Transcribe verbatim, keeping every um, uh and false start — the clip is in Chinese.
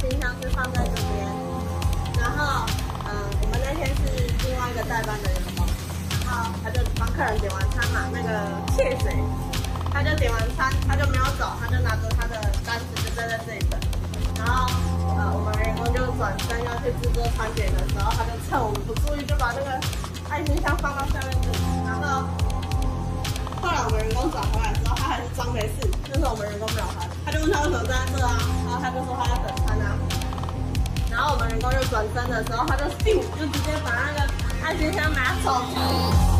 心箱是放在这边，然后，嗯、呃，我们那天是另外一个代班的员工，然后他就帮客人点完餐嘛，那个窃贼，他就点完餐，他就没有走，他就拿着他的单子就站在这里等，然后，呃，我们员工就转身要去制作餐点的时候，他就趁我们不注意，就把那个爱心箱放到下面这里，然后。后来我们员工转回来之后，他还是装没事。那时候我们员工没有还，他就问他为什么站在这啊，然后他就说他要等餐啊。然后我们员工就转身的时候，他就咻就直接把那个爱心箱拿走。